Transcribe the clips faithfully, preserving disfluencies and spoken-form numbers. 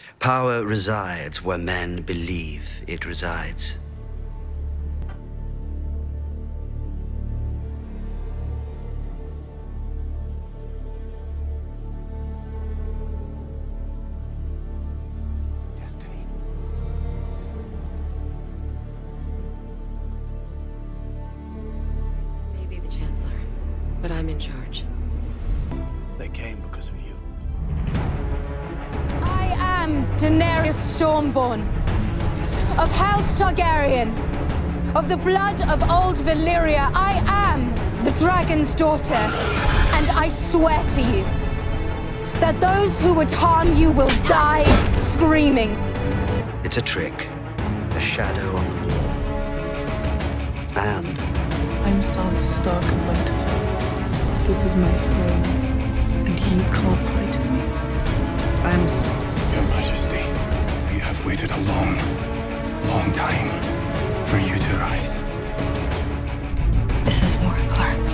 Power resides where men believe it resides. Destiny. Maybe the Chancellor, but I'm in charge. They came because of you. I am Daenerys Stormborn, of House Targaryen, of the blood of old Valyria. I am the dragon's daughter, and I swear to you that those who would harm you will die screaming. It's a trick, a shadow on the wall. And I'm Sansa Stark of Winterfell. This is my home, and you can't frighten me. I'm Your Majesty, we have waited a long, long time for you to rise. This is war, Clarke.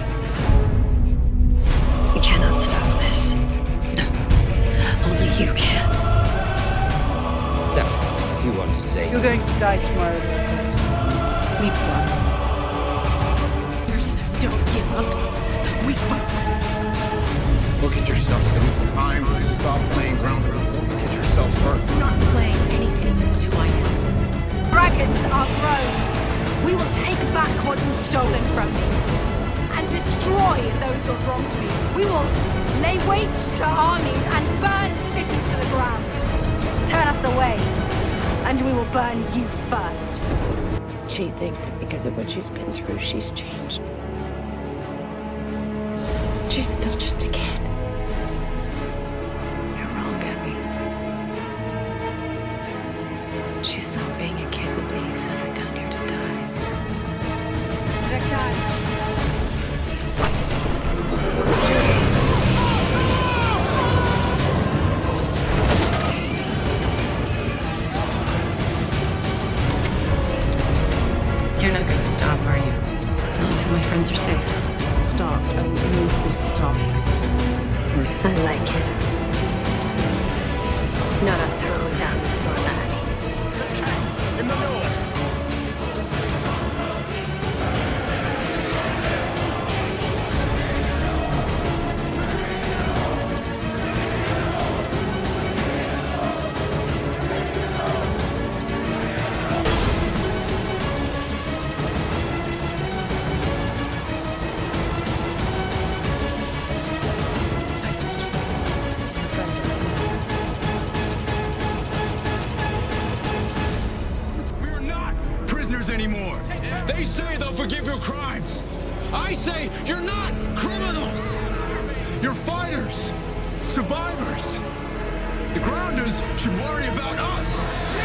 We cannot stop this. No. Only you can. now, if you want to say You're going to die tomorrow, Lord. Sleep well. Listeners, don't give up. We fight. Look at yourself. It's time to stop playing ground rules. Look at yourself first. I'm not playing anything. This is who I am. Dragons are grown. We will take back what was stolen from me and destroy those who have wronged me. We will lay waste to armies and burn cities to the ground. Turn us away, and we will burn you first. She thinks that because of what she's been through, she's changed. She's still just a kid. You're wrong, Abby. She stopped being a kid the day you sent her down here to die. You're not gonna stop, are you? Not until my friends are safe. Stark, I will always be Stark. I like it. Not a throne down before that. In the middle. Anymore. They say they'll forgive your crimes. I say you're not criminals. You're fighters, survivors. The Grounders should worry about us.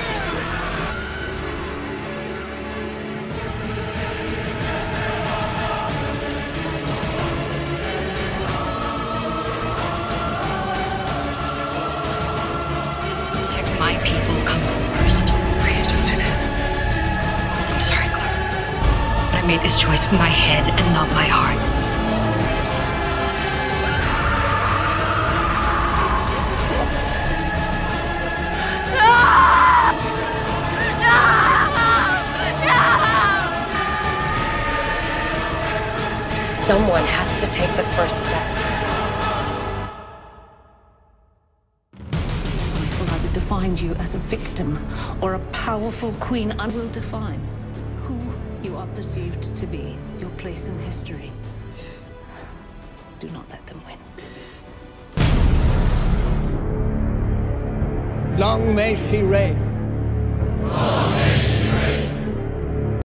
Protect my people comes first. Please don't do this. I'm sorry, Clarke, but I made this choice with my head and not my heart. No! No! No! Someone has to take the first step. Life will either define you as a victim or a powerful queen. I will define who you are perceived to be, your place in history. Do not let them win. Long may she reign. Long may